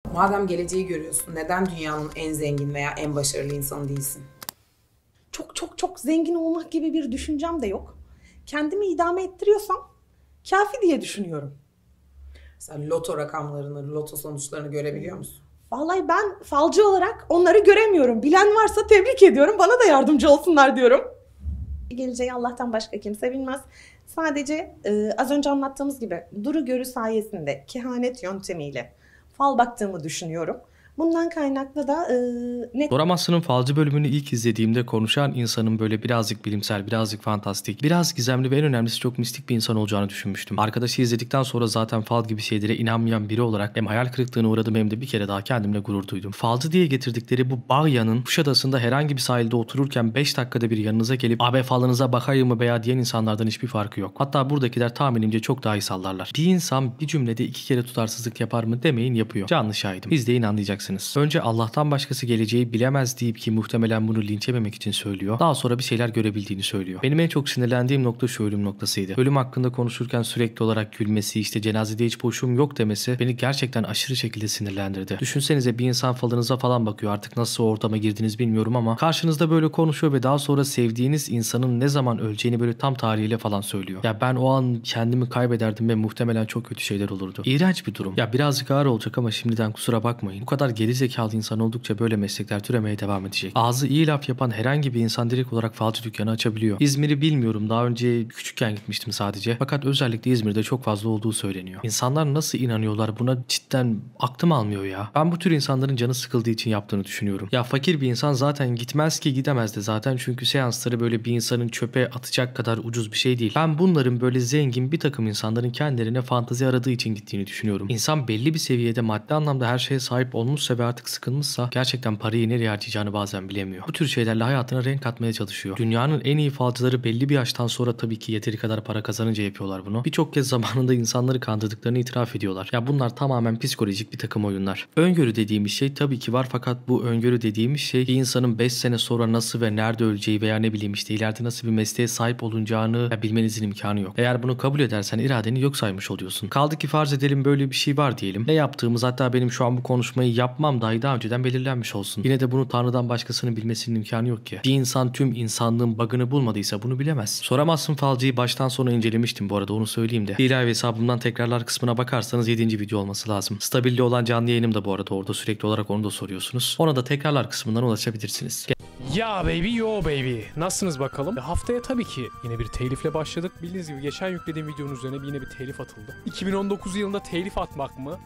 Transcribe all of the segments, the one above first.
Madem geleceği görüyorsun, neden dünyanın en zengin veya en başarılı insanı değilsin? Çok zengin olmak gibi bir düşüncem de yok. Kendimi idame ettiriyorsam kafi diye düşünüyorum. Sen loto rakamlarını, loto sonuçlarını görebiliyor musun? Vallahi ben falcı olarak onları göremiyorum. Bilen varsa tebrik ediyorum. Bana da yardımcı olsunlar diyorum. Geleceği Allah'tan başka kimse bilmez. Sadece az önce anlattığımız gibi duru görü sayesinde kehanet yöntemiyle fal baktığımı düşünüyorum. Bundan kaynaklı da net... Doraması'nın falcı bölümünü ilk izlediğimde konuşan insanın böyle birazcık bilimsel, birazcık fantastik, biraz gizemli ve en önemlisi çok mistik bir insan olacağını düşünmüştüm. Arkadaşı izledikten sonra zaten fal gibi şeylere inanmayan biri olarak hem hayal kırıklığına uğradım hem de bir kere daha kendimle gurur duydum. Falcı diye getirdikleri bu Bağya'nın Kuşadası'nda herhangi bir sahilde otururken 5 dakikada bir yanınıza gelip "Abi falınıza bakayım mı veya" diyen insanlardan hiçbir farkı yok. Hatta buradakiler tahminimce çok daha iyi sallarlar. Bir insan bir cümlede 2 kere tutarsızlık yapar mı demeyin, yapıyor. Canlı şahidim. İzleyin anlayacaksınız. Önce Allah'tan başkası geleceği bilemez deyip ki muhtemelen bunu linç yememek için söylüyor. Daha sonra bir şeyler görebildiğini söylüyor. Benim en çok sinirlendiğim nokta şu ölüm noktasıydı. Ölüm hakkında konuşurken sürekli olarak gülmesi, işte cenazede hiç boşluğum yok demesi beni gerçekten aşırı şekilde sinirlendirdi. Düşünsenize bir insan falınıza falan bakıyor, artık nasıl ortama girdiniz bilmiyorum ama karşınızda böyle konuşuyor ve daha sonra sevdiğiniz insanın ne zaman öleceğini böyle tam tarihiyle falan söylüyor. Ya ben o an kendimi kaybederdim ve muhtemelen çok kötü şeyler olurdu. İğrenç bir durum. Ya birazcık ağır olacak ama şimdiden kusura bakmayın. Bu kadar geri zekalı insan oldukça böyle meslekler türemeye devam edecek. Ağzı iyi laf yapan herhangi bir insan direkt olarak falcı dükkanı açabiliyor. İzmir'i bilmiyorum. Daha önce küçükken gitmiştim sadece. Fakat özellikle İzmir'de çok fazla olduğu söyleniyor. İnsanlar nasıl inanıyorlar buna, cidden aklım almıyor ya. Ben bu tür insanların canı sıkıldığı için yaptığını düşünüyorum. Ya fakir bir insan zaten gitmez ki, gidemez de zaten, çünkü seansları böyle bir insanın çöpe atacak kadar ucuz bir şey değil. Ben bunların böyle zengin bir takım insanların kendilerine fantezi aradığı için gittiğini düşünüyorum. İnsan belli bir seviyede maddi anlamda her şeye sahip olmuşsa ve artık sıkılmışsa gerçekten parayı nereye harcayacağını bazen bilemiyor. Bu tür şeylerle hayatına renk katmaya çalışıyor. Dünyanın en iyi falcıları belli bir yaştan sonra tabii ki yeteri kadar para kazanınca yapıyorlar bunu. Birçok kez zamanında insanları kandırdıklarını itiraf ediyorlar. Ya bunlar tamamen psikolojik bir takım oyunlar. Öngörü dediğimiz şey tabii ki var, fakat bu öngörü dediğimiz şey bir insanın 5 sene sonra nasıl ve nerede öleceği veya ne bileyim işte ileride nasıl bir mesleğe sahip olacağını bilmenizin imkanı yok. Eğer bunu kabul edersen iradeni yok saymış oluyorsun. Kaldı ki farz edelim böyle bir şey var diyelim. Ne yaptığımız, hatta benim şu an bu konuşmayı yapmam dahi daha önceden belirlenmiş olsun. Yine de bunu Tanrı'dan başkasının bilmesinin imkanı yok ki. Bir insan tüm insanlığın bug'ını bulmadıysa bunu bilemez. Soramazsın falcıyı baştan sona incelemiştim bu arada, onu söyleyeyim de. İlahi hesabımdan tekrarlar kısmına bakarsanız 7. video olması lazım. Stabilde olan canlı yayınım da bu arada orada, sürekli olarak onu da soruyorsunuz. Ona da tekrarlar kısmından ulaşabilirsiniz. Ya baby yo baby. Nasılsınız bakalım? Haftaya tabii ki yine bir telifle başladık. Bildiğiniz gibi geçen yüklediğim videonun üzerine yine bir telif atıldı. 2019 yılında telif atmak mı?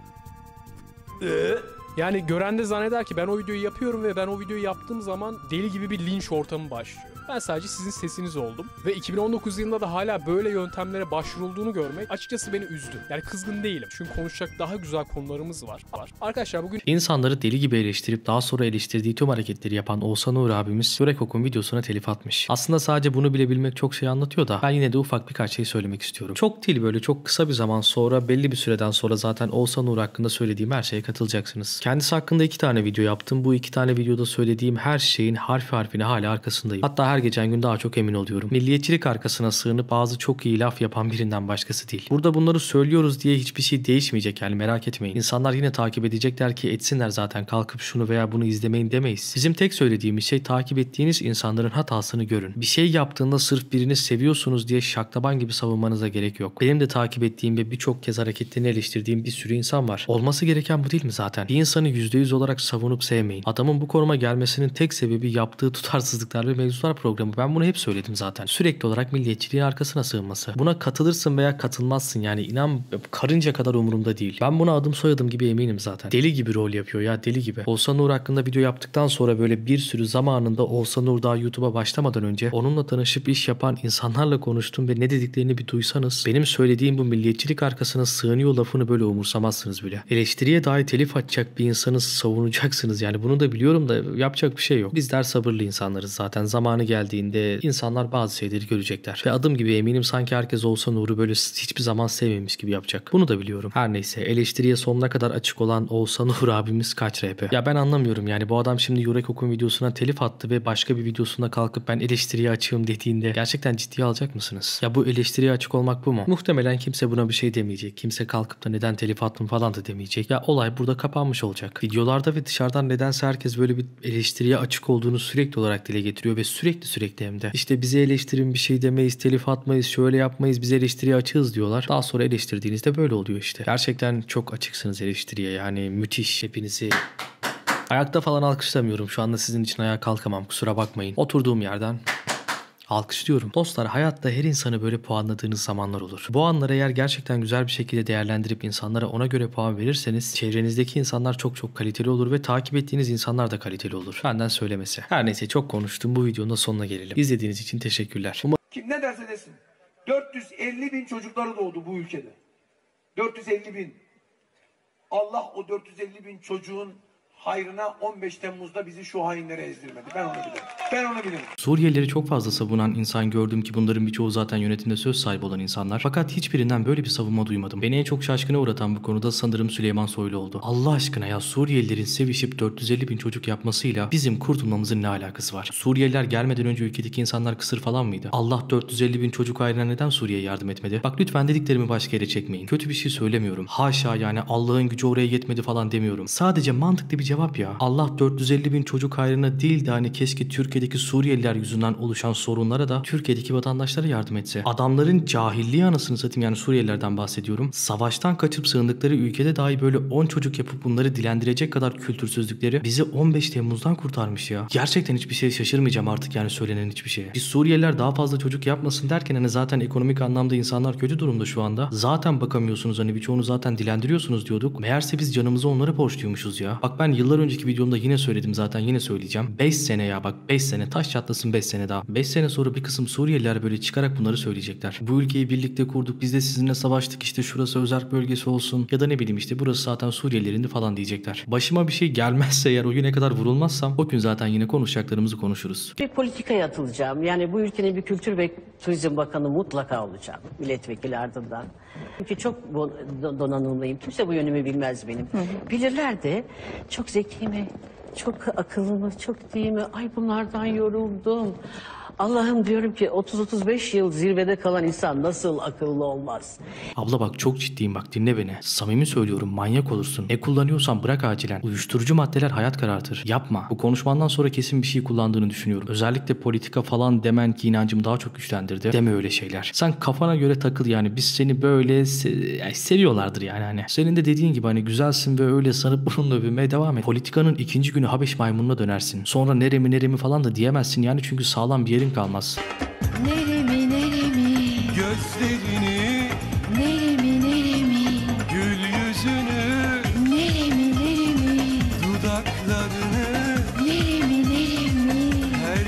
Yani gören de zanneder ki ben o videoyu yapıyorum ve ben o videoyu yaptığım zaman deli gibi bir linç ortamı başlıyor. Ben sadece sizin sesiniz oldum. Ve 2019 yılında da hala böyle yöntemlere başvurulduğunu görmek açıkçası beni üzdü. Yani kızgın değilim. Çünkü konuşacak daha güzel konularımız var. Arkadaşlar bugün... İnsanları deli gibi eleştirip daha sonra eleştirdiği tüm hareketleri yapan Oğuzhan Uğur abimiz Yürek Ok'un videosuna telif atmış. Aslında sadece bunu bile bilmek çok şey anlatıyor da ben yine de ufak birkaç şey söylemek istiyorum. Çok değil, böyle çok kısa bir zaman sonra, belli bir süreden sonra zaten Oğuzhan Uğur hakkında söylediğim her şeye katılacaksınız. Kendisi hakkında 2 tane video yaptım. Bu 2 tane videoda söylediğim her şeyin harfi harfine hala arkasındayım. Hatta her geçen gün daha çok emin oluyorum. Milliyetçilik arkasına sığınıp bazı çok iyi laf yapan birinden başkası değil. Burada bunları söylüyoruz diye hiçbir şey değişmeyecek, yani merak etmeyin. İnsanlar yine takip edecekler ki etsinler zaten, kalkıp şunu veya bunu izlemeyin demeyiz. Bizim tek söylediğimiz şey, takip ettiğiniz insanların hatasını görün. Bir şey yaptığında sırf birini seviyorsunuz diye şaklaban gibi savunmanıza gerek yok. Benim de takip ettiğim ve birçok kez hareketlerini eleştirdiğim bir sürü insan var. Olması gereken bu değil mi zaten? Bir insanı %100 olarak savunup sevmeyin. Adamın bu konuma gelmesinin tek sebebi yaptığı tutarsızlıklar ve mevzular programı. Ben bunu hep söyledim zaten. Sürekli olarak milliyetçiliğin arkasına sığınması. Buna katılırsın veya katılmazsın, yani inan karınca kadar umurumda değil. Ben buna adım soyadım gibi eminim zaten. Deli gibi rol yapıyor ya, deli gibi. Oğuzhan Uğur hakkında video yaptıktan sonra böyle bir sürü zamanında Oğuzhan Uğur daha YouTube'a başlamadan önce onunla tanışıp iş yapan insanlarla konuştum ve ne dediklerini bir duysanız, benim söylediğim bu milliyetçilik arkasına sığınıyor lafını böyle umursamazsınız bile. Eleştiriye dahi telif açacak bir insanı savunacaksınız, yani bunu da biliyorum da yapacak bir şey yok. Bizler sabırlı insanlarız zaten. Zamanı geldiğinde insanlar bazı şeyleri görecekler. Ve adım gibi eminim sanki herkes Oğuzhan Uğur'u böyle hiçbir zaman sevmemiş gibi yapacak. Bunu da biliyorum. Her neyse, eleştiriye sonuna kadar açık olan Oğuzhan Uğur abimiz kaç RP? Ya ben anlamıyorum yani, bu adam şimdi Yurek Okun videosuna telif attı ve başka bir videosunda kalkıp ben eleştiriye açığım dediğinde gerçekten ciddiye alacak mısınız? Ya bu eleştiriye açık olmak bu mu? Muhtemelen kimse buna bir şey demeyecek. Kimse kalkıp da neden telif attım falan da demeyecek. Ya olay burada kapanmış olacak. Videolarda ve dışarıdan nedense herkes böyle bir eleştiriye açık olduğunu sürekli olarak dile getiriyor ve sürekli hem de işte bizi eleştirin, bir şey demeyiz, telif atmayız, şöyle yapmayız, biz eleştiriye açığız diyorlar. Daha sonra eleştirdiğinizde böyle oluyor işte. Gerçekten çok açıksınız eleştiriye, yani müthiş. Hepinizi ayakta falan alkışlamıyorum. Şu anda sizin için ayağa kalkamam, kusura bakmayın. Oturduğum yerden alkışlıyorum. Dostlar, hayatta her insanı böyle puanladığınız zamanlar olur. Bu anları eğer gerçekten güzel bir şekilde değerlendirip insanlara ona göre puan verirseniz çevrenizdeki insanlar çok kaliteli olur ve takip ettiğiniz insanlar da kaliteli olur. Benden söylemesi. Her neyse, çok konuştum. Bu videonun da sonuna gelelim. İzlediğiniz için teşekkürler. Kim ne derse desin. 450 bin çocukları doğdu bu ülkede. 450 bin. Allah o 450 bin çocuğun hayrına 15 Temmuz'da bizi şu hainlere ezdirmedi. Ben onu bilirim. Ben onu bilirim. Suriyelileri çok fazla savunan insan gördüm ki bunların birçoğu zaten yönetimde söz sahibi olan insanlar. Fakat hiçbirinden böyle bir savunma duymadım. Beni en çok şaşkına uğratan bu konuda sanırım Süleyman Soylu oldu. Allah aşkına ya, Suriyelilerin sevişip 450 bin çocuk yapmasıyla bizim kurtulmamızın ne alakası var? Suriyeliler gelmeden önce ülkedeki insanlar kısır falan mıydı? Allah 450 bin çocuk hayrına neden Suriye'ye yardım etmedi? Bak lütfen dediklerimi başka yere çekmeyin. Kötü bir şey söylemiyorum. Haşa, yani Allah'ın gücü oraya yetmedi falan demiyorum. Sadece mantıklı bir cevap ya. Allah 450 bin çocuk hayrına değil de hani keşke Türkiye'deki Suriyeliler yüzünden oluşan sorunlara da Türkiye'deki vatandaşlara yardım etse. Adamların cahilliği anasını satayım, yani Suriyelilerden bahsediyorum. Savaştan kaçıp sığındıkları ülkede dahi böyle 10 çocuk yapıp bunları dilendirecek kadar kültürsüzlükleri bizi 15 Temmuz'dan kurtarmış ya. Gerçekten hiçbir şey şaşırmayacağım artık yani, söylenen hiçbir şeye. Biz Suriyeliler daha fazla çocuk yapmasın derken hani zaten ekonomik anlamda insanlar kötü durumda şu anda. Zaten bakamıyorsunuz, hani birçoğunu zaten dilendiriyorsunuz diyorduk. Meğerse biz canımızı onlara borçluymuşuz ya. Bak ben yıllar önceki videomda yine söyledim, zaten yine söyleyeceğim. 5 sene ya, bak 5 sene, taş çatlasın 5 sene daha. 5 sene sonra bir kısım Suriyeliler böyle çıkarak bunları söyleyecekler. Bu ülkeyi birlikte kurduk, biz de sizinle savaştık, işte şurası özerk bölgesi olsun ya da ne bileyim işte burası zaten Suriyelilerin falan diyecekler. Başıma bir şey gelmezse eğer, o güne kadar vurulmazsam o gün zaten yine konuşacaklarımızı konuşuruz. Bir politikaya atılacağım. Yani bu ülkenin bir Kültür ve Turizm Bakanı mutlaka olacağım. Milletvekili ardından. Çünkü çok donanımlıyım. Kimse bu yönümü bilmez benim. Bilirler de çok zeki mi, çok akıllı mı, çok değil mi? Ay bunlardan yoruldum. Allah'ım diyorum ki 30-35 yıl zirvede kalan insan nasıl akıllı olmaz? Abla bak çok ciddiyim, bak dinle beni. Samimi söylüyorum, manyak olursun. Ne kullanıyorsan bırak acilen. Uyuşturucu maddeler hayat karartır. Yapma. Bu konuşmandan sonra kesin bir şey kullandığını düşünüyorum. Özellikle politika falan demen ki inancımı daha çok güçlendirdi. Deme öyle şeyler. Sen kafana göre takıl yani. Biz seni böyle seviyorlardır yani hani. Senin de dediğin gibi hani güzelsin ve öyle sanıp bununla övünmeye devam et. Politikanın ikinci günü Habeş maymununa dönersin. Sonra neremi falan da diyemezsin yani, çünkü sağlam bir yerin kalmaz. Neremi Gözlerini, neremi gül yüzünü, neremi dudaklarını, neremi her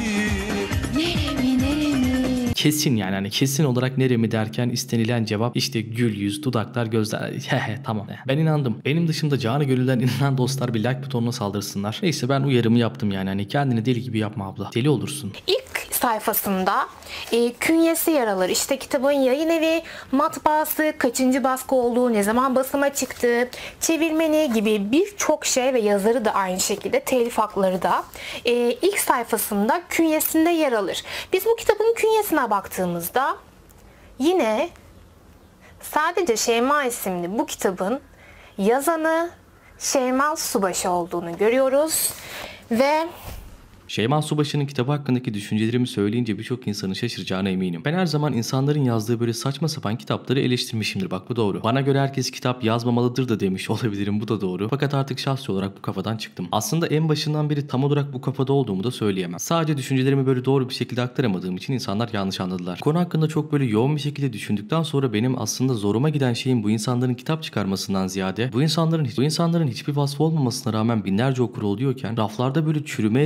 yerini. neremi Kesin yani hani kesin olarak neremi derken istenilen cevap işte gül yüz, dudaklar, gözler. Tamam. Ben inandım. Benim dışımda canı gönülden inanan dostlar bir like butonuna saldırsınlar. Neyse ben uyarımı yaptım yani hani kendini deli gibi yapma abla. Deli olursun. İlk sayfasında künyesi yer alır. İşte kitabın yayın evi, matbaası, kaçıncı baskı olduğu, ne zaman basıma çıktı, çevirmeni gibi birçok şey ve yazarı da aynı şekilde, telif hakları da ilk sayfasında künyesinde yer alır. Biz bu kitabın künyesine baktığımızda yine sadece Şeyma isimli bu kitabın yazanı Şeyma Subaşı olduğunu görüyoruz ve Şeyma Subaşı'nın kitabı hakkındaki düşüncelerimi söyleyince birçok insanın şaşıracağına eminim. Ben her zaman insanların yazdığı böyle saçma sapan kitapları eleştirmişimdir, bak bu doğru. Bana göre herkes kitap yazmamalıdır da demiş olabilirim, bu da doğru. Fakat artık şahsi olarak bu kafadan çıktım. Aslında en başından beri tam olarak bu kafada olduğumu da söyleyemem. Sadece düşüncelerimi böyle doğru bir şekilde aktaramadığım için insanlar yanlış anladılar. Konu hakkında çok böyle yoğun bir şekilde düşündükten sonra benim aslında zoruma giden şeyin bu insanların kitap çıkarmasından ziyade bu insanların hiçbir vasfı olmamasına rağmen binlerce okuru oluyorken raflarda böyle çürümeye terk edilen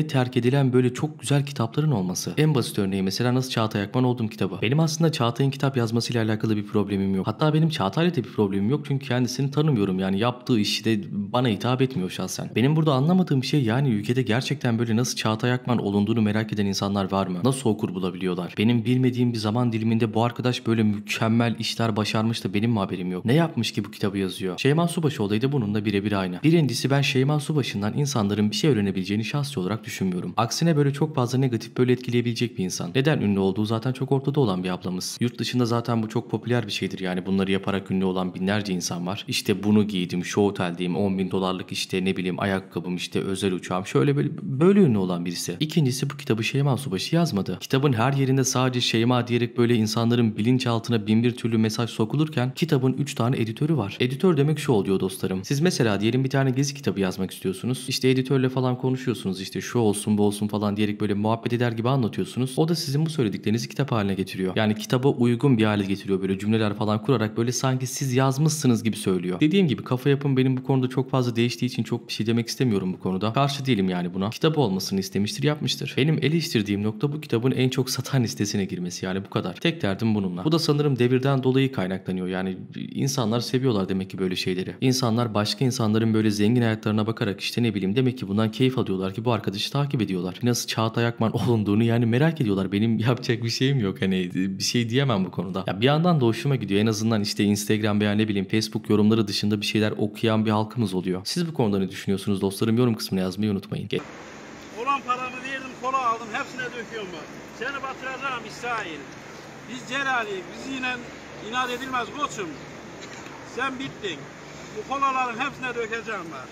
gelen böyle çok güzel kitapların olması. En basit örneği mesela Nasıl Çağatay Akman Oldum kitabı. Benim aslında Çağatay'ın kitap yazmasıyla alakalı bir problemim yok. Hatta benim Çağatay'la da bir problemim yok çünkü kendisini tanımıyorum. Yani yaptığı işi de bana hitap etmiyor şahsen. Benim burada anlamadığım şey yani ülkede gerçekten böyle nasıl Çağatay Akman olunduğunu merak eden insanlar var mı? Nasıl okur bulabiliyorlar? Benim bilmediğim bir zaman diliminde bu arkadaş böyle mükemmel işler başarmış da benim mi haberim yok? Ne yapmış ki bu kitabı yazıyor? Şeyma Subaşı olayı da bununla birebir aynı. Birincisi ben Şeyma Subaşı'ndan insanların bir şey öğrenebileceğini şahsi olarak düşünmüyorum. Aksine böyle çok fazla negatif böyle etkileyebilecek bir insan. Neden ünlü olduğu zaten çok ortada olan bir ablamız. Yurt dışında zaten bu çok popüler bir şeydir. Yani bunları yaparak ünlü olan binlerce insan var. İşte bunu giydim, şu oteldeyim, 10.000 dolarlık işte ne bileyim ayakkabım, işte özel uçağım, şöyle böyle ünlü olan birisi. İkincisi bu kitabı Şeyma Subaşı yazmadı. Kitabın her yerinde sadece Şeyma diyerek böyle insanların bilinçaltına bin bir türlü mesaj sokulurken kitabın 3 tane editörü var. Editör demek şu oluyor dostlarım. Siz mesela diyelim bir tane gezi kitabı yazmak istiyorsunuz. İşte editörle falan konuşuyorsunuz, işte şu olsun bu olsun falan diyerek böyle muhabbet eder gibi anlatıyorsunuz. O da sizin bu söylediklerinizi kitap haline getiriyor. Yani kitaba uygun bir hale getiriyor, böyle cümleler falan kurarak böyle sanki siz yazmışsınız gibi söylüyor. Dediğim gibi kafa yapım benim bu konuda çok fazla değiştiği için çok bir şey demek istemiyorum bu konuda. Karşı değilim yani buna. Kitap olmasını istemiştir, yapmıştır. Benim eleştirdiğim nokta bu kitabın en çok satan listesine girmesi, yani bu kadar. Tek derdim bununla. Bu da sanırım devirden dolayı kaynaklanıyor. Yani insanlar seviyorlar demek ki böyle şeyleri. İnsanlar başka insanların böyle zengin hayatlarına bakarak işte ne bileyim demek ki bundan keyif alıyorlar ki bu arkadaşı takip ediyorlar. Nasıl Çağatay Akman olunduğunu yani merak ediyorlar. Benim yapacak bir şeyim yok. Hani bir şey diyemem bu konuda. Ya bir yandan da hoşuma gidiyor. En azından işte Instagram veya ne bileyim Facebook yorumları dışında bir şeyler okuyan bir halkımız oluyor. Siz bu konuda ne düşünüyorsunuz dostlarım? Yorum kısmına yazmayı unutmayın. Olan paramı verdim, kola aldım, hepsine döküyorum bak. Seni batıracağım İsrail. Biz Celali'yiz, biz yine inat edilmez koçum. Sen bittin. Bu kolaların hepsine dökeceğim bak.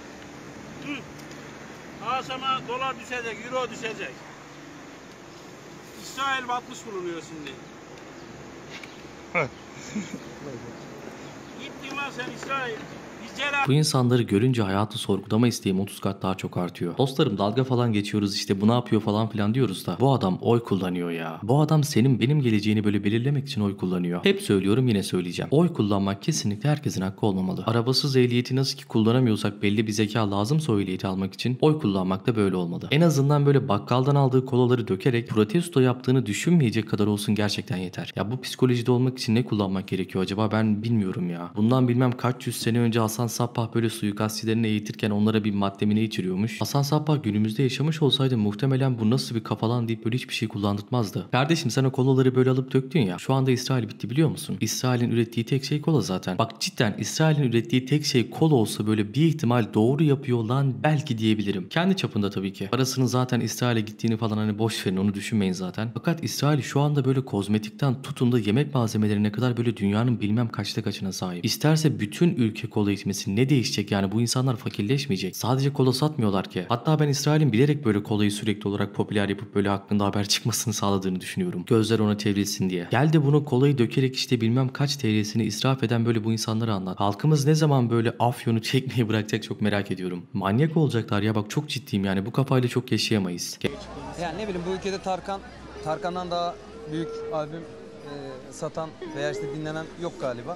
Akşama dolar düşecek, euro düşecek. İsrail batmış bulunuyor şimdi. Gittin lan sen İsrail. Bu insanları görünce hayatı sorgulama isteğim 30 kat daha çok artıyor. Dostlarım dalga falan geçiyoruz, işte bu ne yapıyor falan filan diyoruz da bu adam oy kullanıyor ya. Bu adam senin benim geleceğini böyle belirlemek için oy kullanıyor. Hep söylüyorum, yine söyleyeceğim. Oy kullanmak kesinlikle herkesin hakkı olmamalı. Arabasız ehliyeti nasıl ki kullanamıyorsak belli bir zeka lazımsa o ehliyeti almak için oy kullanmak da böyle olmalı. En azından böyle bakkaldan aldığı kolaları dökerek protesto yaptığını düşünmeyecek kadar olsun, gerçekten yeter. Ya bu psikolojide olmak için ne kullanmak gerekiyor acaba, ben bilmiyorum ya. Bundan bilmem kaç yüz sene önce Hasan Sabbah böyle suikastçilerini eğitirken onlara bir maddemine içiriyormuş. Hasan Sabbah günümüzde yaşamış olsaydı muhtemelen bu nasıl bir kafalan deyip böyle hiçbir şey kullandırtmazdı. Kardeşim sen o kolaları böyle alıp döktün ya. Şu anda İsrail bitti biliyor musun? İsrail'in ürettiği tek şey kola zaten. Bak cidden İsrail'in ürettiği tek şey kola olsa böyle bir ihtimal doğru yapıyor lan belki diyebilirim. Kendi çapında tabii ki. Parasının zaten İsrail'e gittiğini falan hani boş verin, onu düşünmeyin zaten. Fakat İsrail şu anda böyle kozmetikten tutun da yemek malzemelerine kadar böyle dünyanın bilmem kaçta kaçına sahip. İsterse bütün ülke kola içmesi, ne değişecek yani, bu insanlar fakirleşmeyecek. Sadece kola satmıyorlar ki. Hatta ben İsrail'in bilerek böyle kolayı sürekli olarak popüler yapıp böyle hakkında haber çıkmasını sağladığını düşünüyorum. Gözler ona çevrilsin diye. Gel de bunu kolayı dökerek işte bilmem kaç TL'sini israf eden böyle bu insanlara anlat. Halkımız ne zaman böyle afyonu çekmeyi bırakacak çok merak ediyorum. Manyak olacaklar ya, bak çok ciddiyim yani, bu kafayla çok yaşayamayız. Yani ne bileyim bu ülkede Tarkan'dan daha büyük albüm satan veya işte dinlenen yok galiba.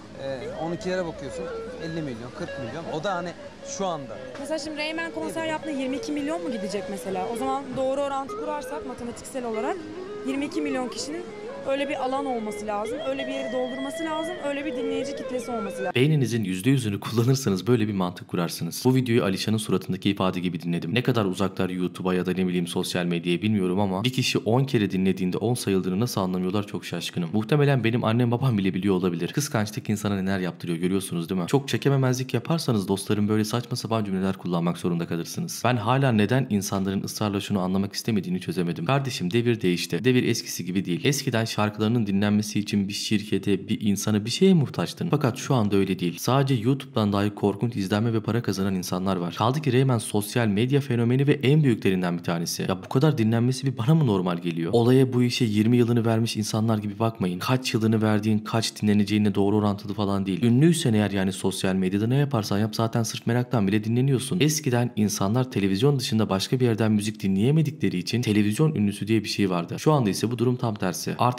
12'lere bakıyorsun 50 milyon 40 milyon, o da hani şu anda. Mesela şimdi Reymen konser yaptığında 22 milyon mu gidecek mesela? O zaman doğru orantı kurarsak matematiksel olarak 22 milyon kişinin öyle bir alan olması lazım, öyle bir yeri doldurması lazım, öyle bir dinleyici kitlesi olması lazım. Beyninizin %100'ünü kullanırsanız böyle bir mantık kurarsınız. Bu videoyu Alişan'ın suratındaki ifade gibi dinledim. Ne kadar uzaklar YouTube'a ya da ne bileyim sosyal medyaya bilmiyorum ama bir kişi 10 kere dinlediğinde 10 sayıldığını nasıl anlamıyorlar çok şaşkınım. Muhtemelen benim annem babam bile biliyor olabilir. Kıskançlık insana neler yaptırıyor görüyorsunuz değil mi? Çok çekememezlik yaparsanız dostlarım böyle saçma sapan cümleler kullanmak zorunda kalırsınız. Ben hala neden insanların ısrarla şunu anlamak istemediğini çözemedim. Kardeşim devir değişti. Devir eskisi gibi değil. Eskiden şarkılarının dinlenmesi için bir şirkete, bir insana, bir şeye muhtaçtın. Fakat şu anda öyle değil. Sadece YouTube'dan dahi korkunç izlenme ve para kazanan insanlar var. Kaldı ki Reymen sosyal medya fenomeni ve en büyüklerinden bir tanesi. Ya bu kadar dinlenmesi bir bana mı normal geliyor? Olaya bu işe 20 yılını vermiş insanlar gibi bakmayın. Kaç yılını verdiğin kaç dinleneceğine doğru orantılı falan değil. Ünlüysen eğer yani sosyal medyada ne yaparsan yap zaten sırf meraktan bile dinleniyorsun. Eskiden insanlar televizyon dışında başka bir yerden müzik dinleyemedikleri için televizyon ünlüsü diye bir şey vardı. Şu anda ise bu durum tam tersi. Artık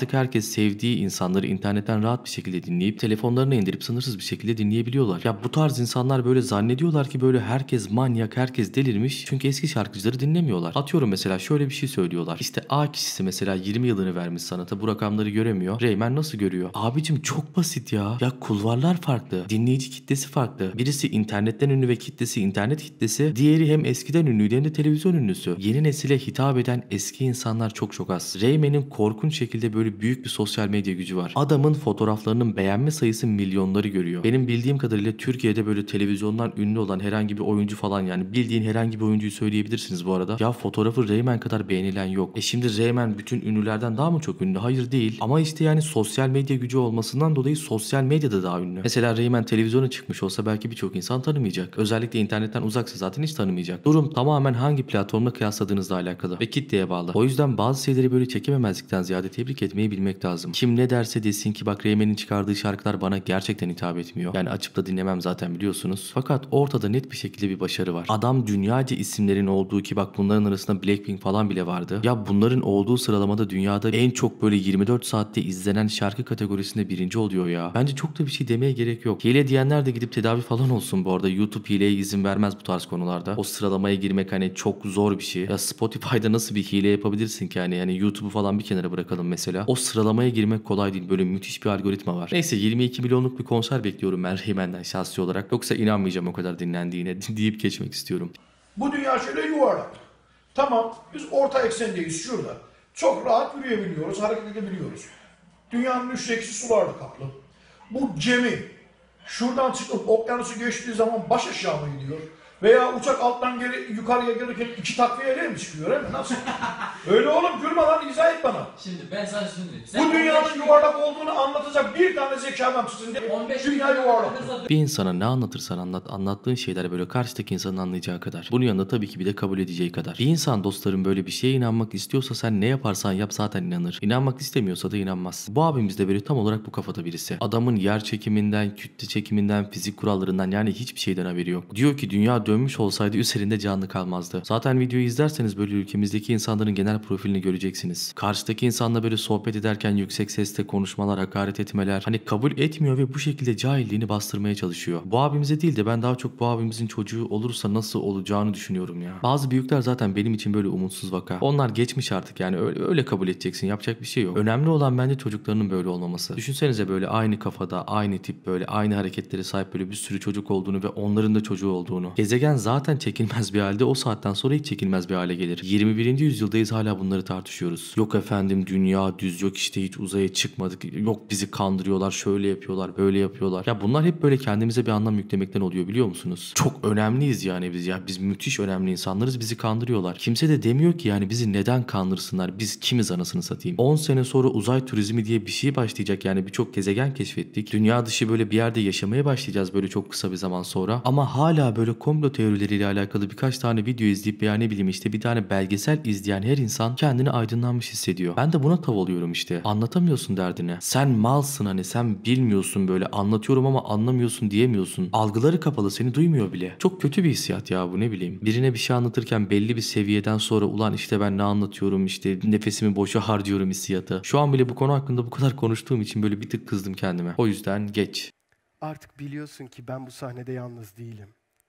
Artık herkes sevdiği insanları internetten rahat bir şekilde dinleyip telefonlarına indirip sınırsız bir şekilde dinleyebiliyorlar. Ya bu tarz insanlar böyle zannediyorlar ki böyle herkes manyak, herkes delirmiş. Çünkü eski şarkıcıları dinlemiyorlar. Atıyorum mesela şöyle bir şey söylüyorlar. İşte A kişisi mesela 20 yılını vermiş sanata, bu rakamları göremiyor. Reymen nasıl görüyor? Abicim çok basit ya. Ya kulvarlar farklı. Dinleyici kitlesi farklı. Birisi internetten ünlü ve kitlesi internet kitlesi. Diğeri hem eskiden ünlüydü hem de televizyon ünlüsü. Yeni nesile hitap eden eski insanlar çok az. Reymen'in korkunç şekilde böyle büyük bir sosyal medya gücü var. Adamın fotoğraflarının beğenme sayısı milyonları görüyor. Benim bildiğim kadarıyla Türkiye'de böyle televizyondan ünlü olan herhangi bir oyuncu falan, yani bildiğin herhangi bir oyuncuyu söyleyebilirsiniz bu arada. Ya fotoğrafı Reymen kadar beğenilen yok. Şimdi Reymen bütün ünlülerden daha mı çok ünlü? Hayır değil. Ama işte yani sosyal medya gücü olmasından dolayı sosyal medyada daha ünlü. Mesela Reymen televizyona çıkmış olsa belki birçok insan tanımayacak. Özellikle internetten uzaksa zaten hiç tanımayacak. Durum tamamen hangi platformla kıyasladığınızla alakalı ve kitleye bağlı. O yüzden bazı şeyleri böyle çekememezlikten ziyade tebrik etmeyi bilmek lazım. Kim ne derse desin ki bak Reymen'in çıkardığı şarkılar bana gerçekten hitap etmiyor. Yani açıp da dinlemem zaten biliyorsunuz. Fakat ortada net bir şekilde bir başarı var. Adam dünyaca isimlerin olduğu, ki bak bunların arasında Blackpink falan bile vardı. Ya bunların olduğu sıralamada dünyada en çok böyle 24 saatte izlenen şarkı kategorisinde birinci oluyor ya. Bence çok da bir şey demeye gerek yok. Hile diyenler de gidip tedavi falan olsun bu arada. YouTube hileye izin vermez bu tarz konularda. O sıralamaya girmek hani çok zor bir şey. Ya Spotify'da nasıl bir hile yapabilirsin ki yani? Yani YouTube'u falan bir kenara bırakalım mesela. O sıralamaya girmek kolay değil. Böyle müthiş bir algoritma var. Neyse 22 milyonluk bir konser bekliyorum ben Reymen'den şahsi olarak. Yoksa inanmayacağım o kadar dinlendiğine deyip geçmek istiyorum. Bu dünya şöyle yuvarlak. Tamam, biz orta eksendeyiz şurada. Çok rahat yürüyebiliyoruz, hareket edebiliyoruz. Dünyanın üçte ikisi sularla kaplı. Bu gemi şuradan çıkıp okyanusu geçtiği zaman baş aşağı mı gidiyor? Veya uçak alttan yukarıya gelirken iki takviyeyle mi çıkıyor, değil mi? Nasıl? Öyle oğlum, gülme lan, izah et bana. Şimdi ben sana şunu diyeyim. Bu dünyanın yuvarlak olduğunu anlatacak bir tane zeki adam sizin de. Dünya yuvarlak. Bir insana ne anlatırsan anlat, anlattığın şeyler böyle karşıdaki insanın anlayacağı kadar. Bunun yanında tabii ki bir de kabul edeceği kadar. Bir insan dostlarım böyle bir şeye inanmak istiyorsa sen ne yaparsan yap zaten inanır. İnanmak istemiyorsa da inanmaz. Bu abimiz de böyle tam olarak bu kafada birisi. Adamın yer çekiminden, kütle çekiminden, fizik kurallarından, yani hiçbir şeyden haberi yok. Diyor ki dünya dönmüş olsaydı üzerinde canlı kalmazdı. Zaten videoyu izlerseniz böyle ülkemizdeki insanların genel profilini göreceksiniz. Karşıdaki insanla böyle sohbet ederken yüksek sesle konuşmalar, hakaret etmeler, hani kabul etmiyor ve bu şekilde cahilliğini bastırmaya çalışıyor. Bu abimize değil de ben daha çok bu abimizin çocuğu olursa nasıl olacağını düşünüyorum ya. Bazı büyükler zaten benim için böyle umutsuz vaka. Onlar geçmiş artık, yani öyle kabul edeceksin, yapacak bir şey yok. Önemli olan bence çocuklarının böyle olmaması. Düşünsenize böyle aynı kafada, aynı tip, böyle aynı hareketlere sahip böyle bir sürü çocuk olduğunu ve onların da çocuğu olduğunu. Gezegen zaten çekilmez bir halde, o saatten sonra hiç çekilmez bir hale gelir. 21. yüzyıldayız, hala bunları tartışıyoruz. Yok efendim dünya düz, yok işte hiç uzaya çıkmadık, yok bizi kandırıyorlar, şöyle yapıyorlar, böyle yapıyorlar. Ya bunlar hep böyle kendimize bir anlam yüklemekten oluyor, biliyor musunuz? Çok önemliyiz yani biz ya. Biz müthiş önemli insanlarız, bizi kandırıyorlar. Kimse de demiyor ki yani bizi neden kandırsınlar, biz kimiz anasını satayım. 10 sene sonra uzay turizmi diye bir şey başlayacak, yani birçok gezegen keşfettik. Dünya dışı böyle bir yerde yaşamaya başlayacağız böyle çok kısa bir zaman sonra. Ama hala böyle komplo teorileriyle alakalı birkaç tane video izleyip veya ne bileyim işte bir tane belgesel izleyen her insan kendini aydınlanmış hissediyor. Ben de buna tav oluyorum işte. Anlatamıyorsun derdini. Sen malsın, hani sen bilmiyorsun, böyle anlatıyorum ama anlamıyorsun diyemiyorsun. Algıları kapalı, seni duymuyor bile. Çok kötü bir hissiyat ya bu, ne bileyim. Birine bir şey anlatırken belli bir seviyeden sonra ulan işte ben ne anlatıyorum, işte nefesimi boşa harcıyorum hissiyatı. Şu an bile bu konu hakkında bu kadar konuştuğum için böyle bir tık kızdım kendime. O yüzden geç. Artık biliyorsun ki ben bu sahnede yalnız değilim.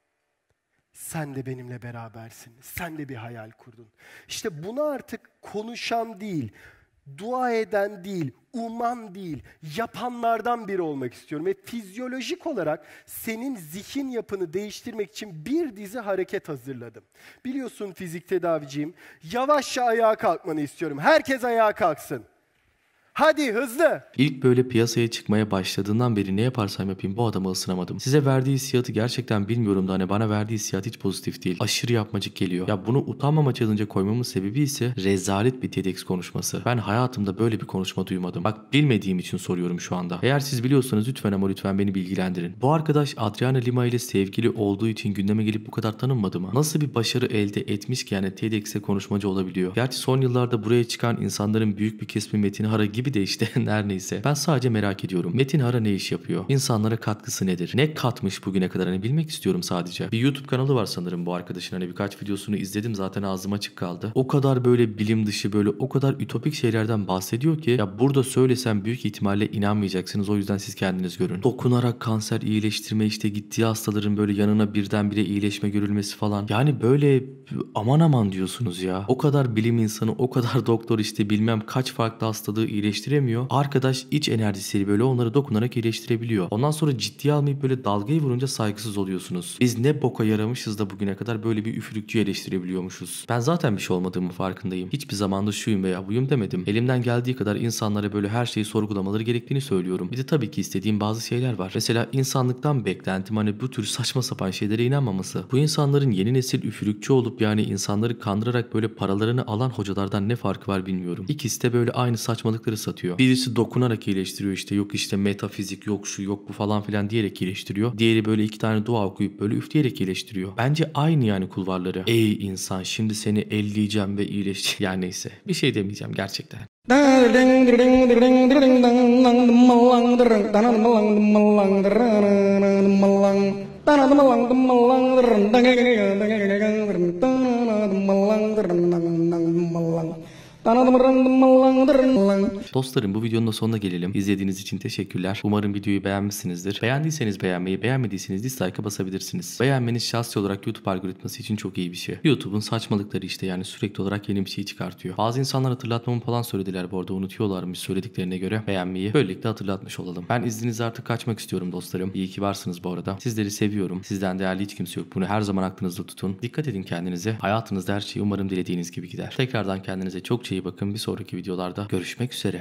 Sen de benimle berabersin. Sen de bir hayal kurdun. İşte bunu artık konuşan değil, dua eden değil, uman değil, yapanlardan biri olmak istiyorum. Ve fizyolojik olarak senin zihin yapını değiştirmek için bir dizi hareket hazırladım. Biliyorsun fizik tedaviciyim. Yavaşça ayağa kalkmanı istiyorum. Herkes ayağa kalksın. Hadi hızlı. İlk böyle piyasaya çıkmaya başladığından beri ne yaparsam yapayım bu adamı ısınamadım. Size verdiği hissiyatı gerçekten bilmiyorum da hani bana verdiği hissiyat hiç pozitif değil. Aşırı yapmacık geliyor. Ya bunu utanmama challenge'a koymamın sebebi ise rezalet bir TEDx konuşması. Ben hayatımda böyle bir konuşma duymadım. Bak bilmediğim için soruyorum şu anda. Eğer siz biliyorsanız lütfen ama lütfen beni bilgilendirin. Bu arkadaş Adriana Lima ile sevgili olduğu için gündeme gelip bu kadar tanınmadı mı? Nasıl bir başarı elde etmiş ki yani TEDx'e konuşmacı olabiliyor? Gerçi son yıllarda buraya çıkan insanların büyük bir kısmı Metin Hara gibi gibi de işte her neyse. Ben sadece merak ediyorum. Metin Hara ne iş yapıyor? İnsanlara katkısı nedir? Ne katmış bugüne kadar? Hani bilmek istiyorum sadece. Bir YouTube kanalı var sanırım bu arkadaşın. Hani birkaç videosunu izledim zaten ağzım açık kaldı. O kadar böyle bilim dışı böyle o kadar ütopik şeylerden bahsediyor ki ya burada söylesem büyük ihtimalle inanmayacaksınız. O yüzden siz kendiniz görün. Dokunarak kanser iyileştirme işte gittiği hastaların böyle yanına birdenbire iyileşme görülmesi falan. Yani böyle aman aman diyorsunuz ya. O kadar bilim insanı, o kadar doktor işte bilmem kaç farklı hastalığı iyileştiremiyor. Arkadaş iç enerjisiyle böyle onları dokunarak iyileştirebiliyor. Ondan sonra ciddiye almayıp böyle dalgayı vurunca saygısız oluyorsunuz. Biz ne boka yaramışız da bugüne kadar böyle bir üfürükçü eleştirebiliyormuşuz. Ben zaten bir şey olmadığımı farkındayım. Hiçbir zamanda şuyum veya buyum demedim. Elimden geldiği kadar insanlara böyle her şeyi sorgulamaları gerektiğini söylüyorum. Bir de tabii ki istediğim bazı şeyler var. Mesela insanlıktan beklentim hani bu tür saçma sapan şeylere inanmaması. Bu insanların yeni nesil üfürükçü olup yani insanları kandırarak böyle paralarını alan hocalardan ne farkı var bilmiyorum. İkisi de böyle aynı saçmalıkları satıyor. Birisi dokunarak iyileştiriyor işte yok işte metafizik yok şu yok bu falan filan diyerek iyileştiriyor. Diğeri böyle 2 tane dua okuyup böyle üfleyerek iyileştiriyor. Bence aynı yani kulvarları. Ey insan şimdi seni elleyeceğim ve iyileştireceğim. Yani neyse bir şey demeyeceğim gerçekten. Dostlarım bu videonun da sonuna gelelim. İzlediğiniz için teşekkürler. Umarım videoyu beğenmişsinizdir. Beğendiyseniz beğenmeyi, beğenmediyseniz dislike'a basabilirsiniz. Beğenmeniz şahsi olarak YouTube algoritması için çok iyi bir şey. YouTube'un saçmalıkları işte yani sürekli olarak yeni bir şey çıkartıyor. Bazı insanlar hatırlatmamı falan söylediler bu arada unutuyorlarmış söylediklerine göre beğenmeyi. Böylelikle hatırlatmış olalım. Ben izninizle artık kaçmak istiyorum dostlarım. İyi ki varsınız bu arada. Sizleri seviyorum. Sizden değerli hiç kimse yok. Bunu her zaman aklınızda tutun. Dikkat edin kendinize. Hayatınızda her şey umarım dilediğiniz gibi gider. Tekrardan kendinize çok iyi bakın. Bir sonraki videolarda görüşmek üzere.